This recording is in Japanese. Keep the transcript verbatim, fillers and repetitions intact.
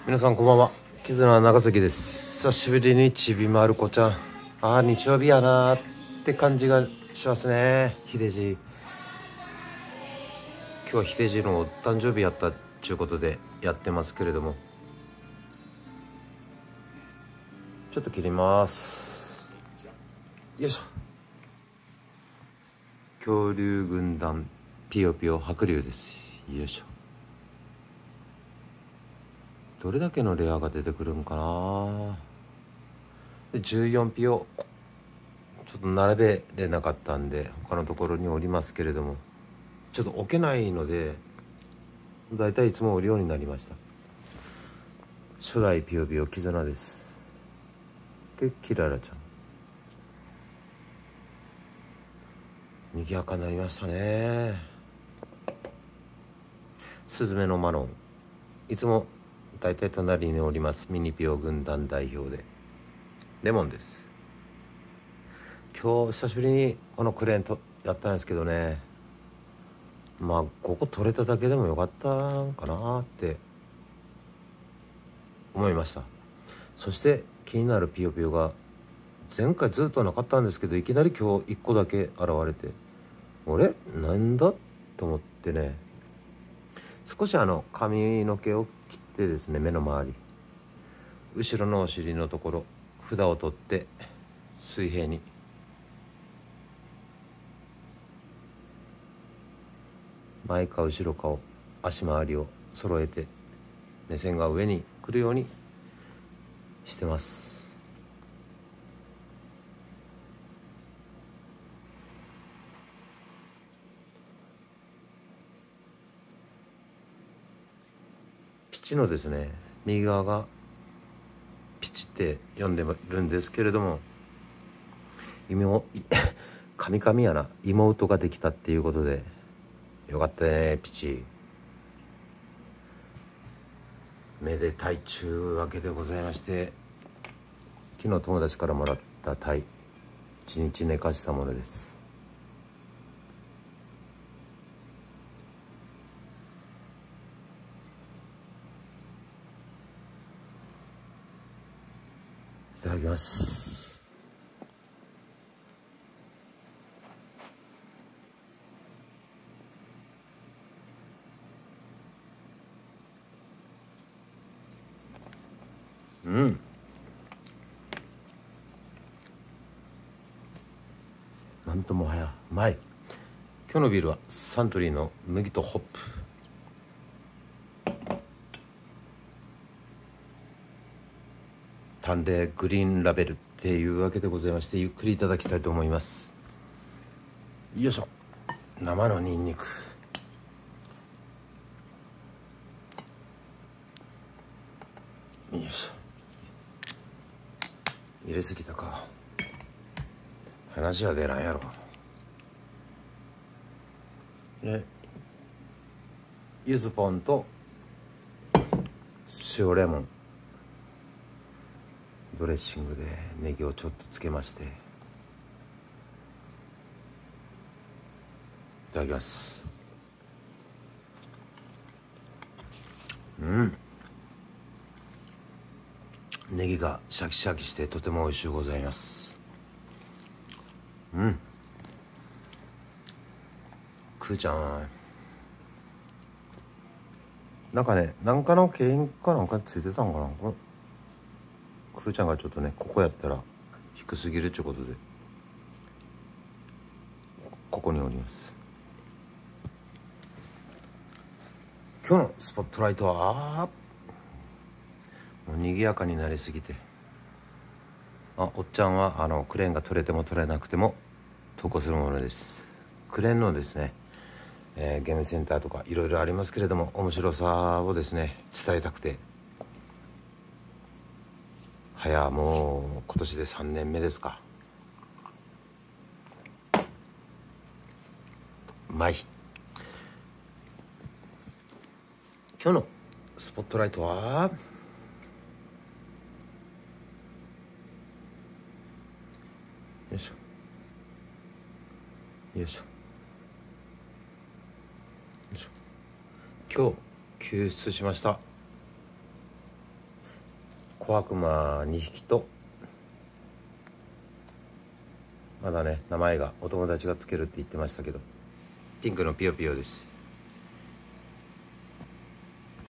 皆さんこんばんは。絆長崎です。久しぶりにちびまる子ちゃん、ああ日曜日やなーって感じがしますね。秀治、今日は秀治のお誕生日やったっちゅうことでやってますけれども、ちょっと切ります。よいしょ。恐竜軍団ピヨピヨ白龍です。よいしょ。どれだけのレアが出てくるんかな。でじゅうよんピヨちょっと並べれなかったんで他のところにおりますけれども、ちょっと置けないのでだいたいいつも売るようになりました。初代ピヨピヨ絆です。でキララちゃん、賑やかになりましたね。スズメのマロン、いつもだいたい隣におりますミニピヨ軍団代表でレモンです。今日久しぶりにこのクレーンとやったんですけどね、まあここ取れただけでもよかったんかなって思いました。そして気になるピヨピヨが前回ずっとなかったんですけど、いきなり今日いっこだけ現れて、あれなんだと思ってね、少しあの髪の毛を切ってですね、目の周り後ろのお尻のところ札を取って水平に前か後ろかを足回りを揃えて目線が上に来るようにしてます。ピチのですね、右側がピチって読んでるんですけれども、妹カミカミやな、妹ができたっていうことでよかったねピチ。めでたいちゅうわけでございまして、昨日友達からもらったタイ一日寝かしたものです。いただきます。うん、なんともはやうまい。今日のビールはサントリーの麦とホップ、淡麗グリーンラベルっていうわけでございまして、ゆっくりいただきたいと思います。よいしょ。生のニンニク、よいしょ。入れすぎたか、話は出ないやろ。で柚子ポンと塩レモンドレッシングでネギをちょっとつけまして、いただきます。うん、ネギがシャキシャキしてとても美味しゅうございます。うん、くーちゃんなんかね、なんかの景品かなんかについてたんかな。これくーちゃんがちょっとね、ここやったら低すぎるっちゅうことでここにおります。今日のスポットライトはもう賑やかになりすぎて、あ、おっちゃんはあのクレーンが取れても取れなくても投稿するものです。クレーンのですね、えー、ゲームセンターとかいろいろありますけれども、面白さをですね伝えたくて、早もう今年でさんねんめですか。うまい。今日のスポットライトはよいしょよいしょよいしょ。今日救出しました小悪魔にひきと、まだね名前がお友達がつけるって言ってましたけど、ピンクのピヨピヨです。